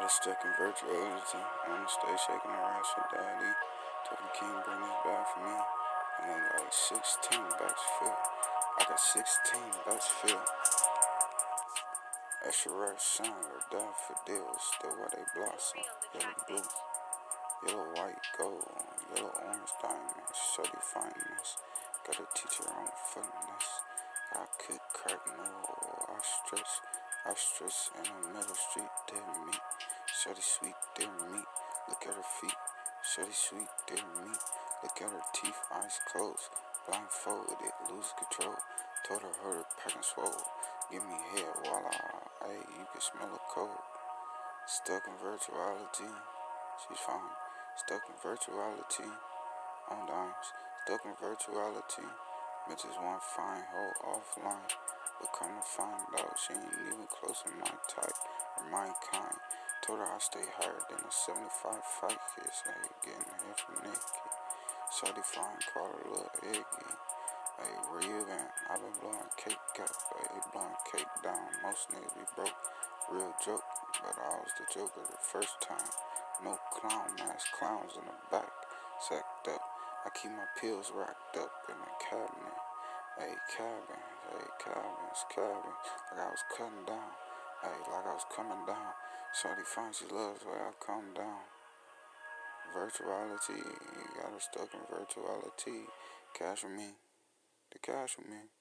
stuck in virtuality. I'ma stay shaking her ass with daddy. Till the king bring his back for me. And then like 16 backs filled. I got 16 backs filled. Extra red shine or daffodils. Still where they blossom. Yellow blue, yellow white gold, yellow orange diamonds. Shorty fineness. Gotta teach her own fitness. I could crack no, I stress in the middle street, dead meat. Shorty sweet, dear meat. Look at her feet. Shorty sweet, dear meat. Look at her teeth, eyes closed. Blindfolded, lose control. Told her pack and swole. Give me head while you can smell a cold. Stuck in virtuality, she's fine. Stuck in virtuality, on dimes. Stuck in virtuality, bitches want fine hoe offline. But come to find out, she ain't even close to my type or my kind. Told her I stay higher than a 75 fight kiss. I ain't getting here from Nikki. Shawty fine, call her little Iggy. Hey, where you been? I been blowing cake up, hey, blowing cake down. Most niggas be broke, real joke. But I was the joker the first time. No clown mask, clowns in the back, sacked up. I keep my pills racked up in the cabinet. Hey, cabins. Like I was cutting down. Hey, like I was coming down. Shawty finds she loves the way I come down. Virtuality, you got her stuck in virtuality. Cash with me. The cash with me.